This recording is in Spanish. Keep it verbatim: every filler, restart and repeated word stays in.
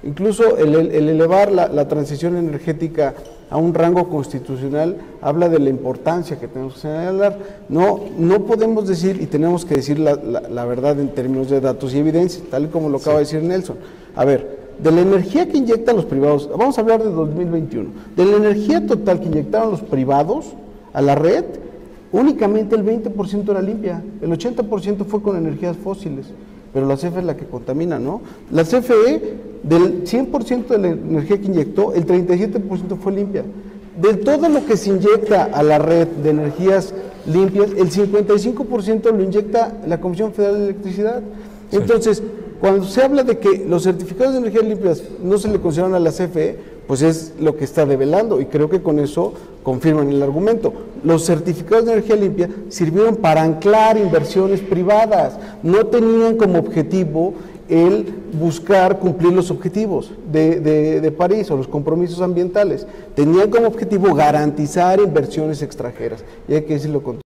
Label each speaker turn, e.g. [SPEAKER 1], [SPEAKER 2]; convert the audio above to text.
[SPEAKER 1] Incluso el, el elevar la, la transición energética a un rango constitucional habla de la importancia que tenemos que señalar. No, no podemos decir, y tenemos que decir la, la, la verdad en términos de datos y evidencia, tal y como lo acaba sí. de decir Nelson. A ver, de la energía que inyectan los privados, vamos a hablar de dos mil veintiuno, de la energía total que inyectaron los privados a la red, únicamente el veinte por ciento era limpia, el ochenta por ciento fue con energías fósiles, pero la C F E es la que contamina, ¿no? La C F E, del cien por ciento de la energía que inyectó, el treinta y siete por ciento fue limpia. De todo lo que se inyecta a la red de energías limpias, el cincuenta y cinco por ciento lo inyecta la Comisión Federal de Electricidad. Sí. Entonces, cuando se habla de que los certificados de energías limpias no se le consideran a la C F E, pues es lo que está develando, y creo que con eso confirman el argumento. Los certificados de energía limpia sirvieron para anclar inversiones privadas, no tenían como objetivo el buscar cumplir los objetivos de, de, de París o los compromisos ambientales, tenían como objetivo garantizar inversiones extranjeras, y hay que decirlo con